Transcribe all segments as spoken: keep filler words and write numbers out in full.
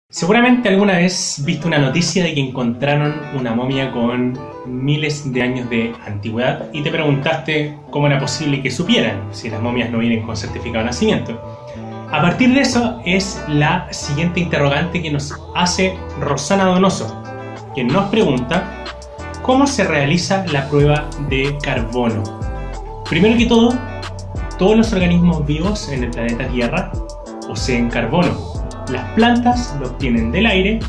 Seguramente alguna vez viste una noticia de que encontraron una momia con miles de años de antigüedad y te preguntaste cómo era posible que supieran si las momias no vienen con certificado de nacimiento. A partir de eso es la siguiente interrogante que nos hace Rosana Donoso, quien nos pregunta cómo se realiza la prueba de carbono. Primero que todo, todos los organismos vivos en el planeta Tierra poseen carbono. Las plantas lo obtienen del aire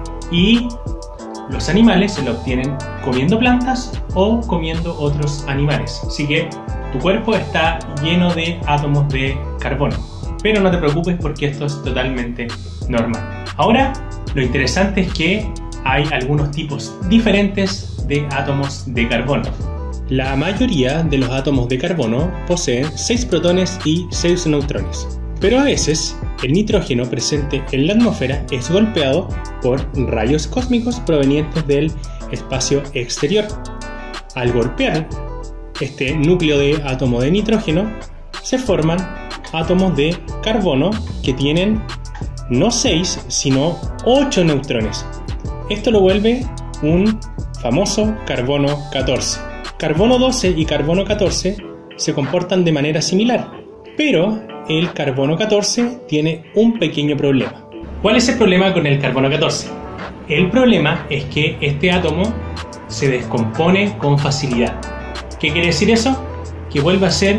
y los animales se lo obtienen comiendo plantas o comiendo otros animales. Así que tu cuerpo está lleno de átomos de carbono. Pero no te preocupes porque esto es totalmente normal. Ahora, lo interesante es que hay algunos tipos diferentes de átomos de carbono. La mayoría de los átomos de carbono poseen seis protones y seis neutrones. Pero a veces, el nitrógeno presente en la atmósfera es golpeado por rayos cósmicos provenientes del espacio exterior. Al golpear este núcleo de átomo de nitrógeno, se forman átomos de carbono que tienen no seis, sino ocho neutrones. Esto lo vuelve un famoso carbono catorce. Carbono doce y carbono catorce se comportan de manera similar, pero el carbono catorce tiene un pequeño problema. ¿Cuál es el problema con el carbono catorce? El problema es que este átomo se descompone con facilidad. ¿Qué quiere decir eso? Que vuelve a ser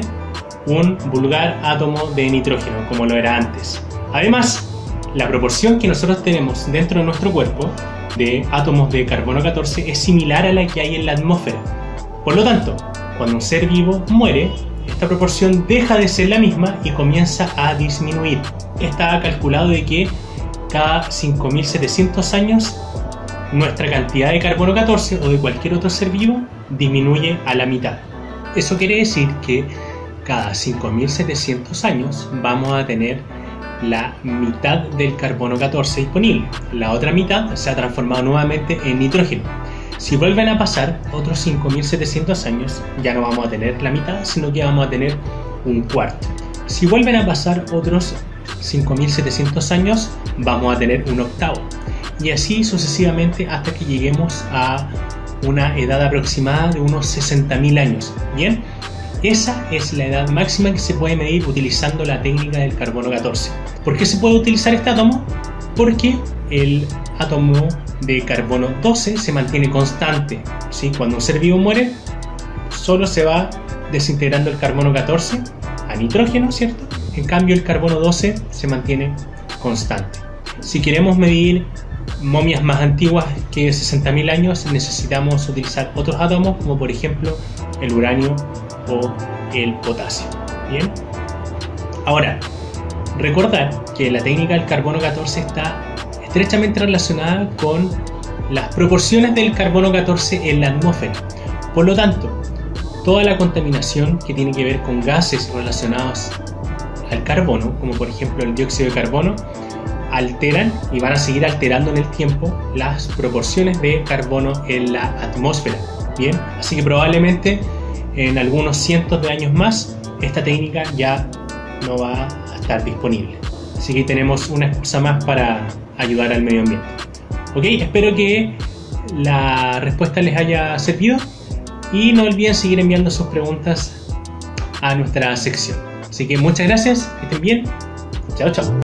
un vulgar átomo de nitrógeno, como lo era antes. Además, la proporción que nosotros tenemos dentro de nuestro cuerpo de átomos de carbono catorce es similar a la que hay en la atmósfera. Por lo tanto, cuando un ser vivo muere, esta proporción deja de ser la misma y comienza a disminuir. Está calculado de que cada cinco mil setecientos años nuestra cantidad de carbono catorce o de cualquier otro ser vivo disminuye a la mitad. Eso quiere decir que cada cinco mil setecientos años vamos a tener la mitad del carbono catorce disponible. La otra mitad se ha transformado nuevamente en nitrógeno. Si vuelven a pasar otros cinco mil setecientos años, ya no vamos a tener la mitad, sino que vamos a tener un cuarto. Si vuelven a pasar otros cinco mil setecientos años, vamos a tener un octavo. Y así sucesivamente hasta que lleguemos a una edad aproximada de unos sesenta mil años. Bien, esa es la edad máxima que se puede medir utilizando la técnica del carbono catorce. ¿Por qué se puede utilizar este átomo? Porque el átomo de carbono doce se mantiene constante, ¿sí? Cuando un ser vivo muere, solo se va desintegrando el carbono catorce a nitrógeno, ¿cierto? En cambio, el carbono doce se mantiene constante. Si queremos medir momias más antiguas que sesenta mil años, necesitamos utilizar otros átomos, como por ejemplo el uranio o el potasio. Bien. Ahora, recordar que la técnica del carbono catorce está estrechamente relacionada con las proporciones del carbono catorce en la atmósfera. Por lo tanto, toda la contaminación que tiene que ver con gases relacionados al carbono, como por ejemplo el dióxido de carbono, alteran y van a seguir alterando en el tiempo las proporciones de carbono en la atmósfera. Bien, así que probablemente en algunos cientos de años más esta técnica ya no va a estar disponible. Así que tenemos una excusa más para ayudar al medio ambiente. Ok, espero que la respuesta les haya servido y no olviden seguir enviando sus preguntas a nuestra sección. Así que muchas gracias, que estén bien. Chao, chao.